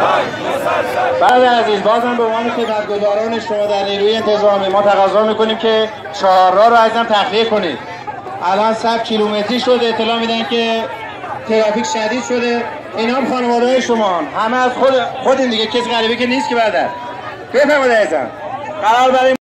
بعد عزیز بازم به عنوان خدمتگزاران شما در نیروی انتظامی ما تقاضا میکنیم که چهارراه رو ازم تخلیه کنید. الان 100 کیلومتری شده، اطلاع میدن که ترافیک شدید شده. اینا هم خانواده‌های شما همه از خودین دیگه، کسی غریبه که نیست که برادر. بفرمایید عزیزم. قرار برای